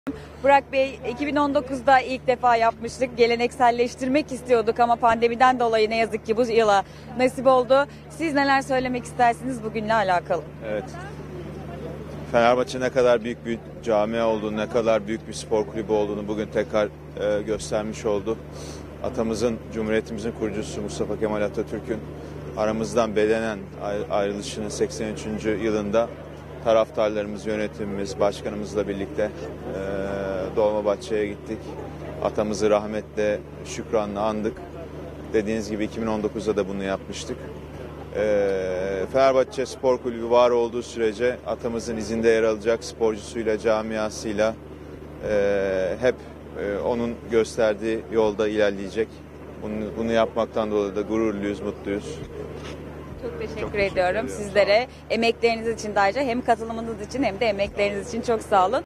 Burak Bey, 2019'da ilk defa yapmıştık. Gelenekselleştirmek istiyorduk ama pandemiden dolayı ne yazık ki bu yıla nasip oldu. Siz neler söylemek istersiniz bugünle alakalı? Evet. Fenerbahçe ne kadar büyük bir camia olduğunu, ne kadar büyük bir spor kulübü olduğunu bugün tekrar göstermiş oldu. Atamızın, Cumhuriyetimizin kurucusu Mustafa Kemal Atatürk'ün aramızdan bedenen ayrılışının 83. yılında taraftarlarımız, yönetimimiz, başkanımızla birlikte Dolmabahçe'ye gittik. Atamızı rahmetle, şükranla andık. Dediğiniz gibi 2019'da da bunu yapmıştık. Fenerbahçe Spor Kulübü var olduğu sürece atamızın izinde yer alacak, sporcusuyla, camiasıyla hep onun gösterdiği yolda ilerleyecek. Bunu yapmaktan dolayı da gururluyuz, mutluyuz. Çok teşekkür ediyorum sizlere. Emekleriniz için de ayrıca hem katılımınız için hem de emekleriniz için çok sağ olun.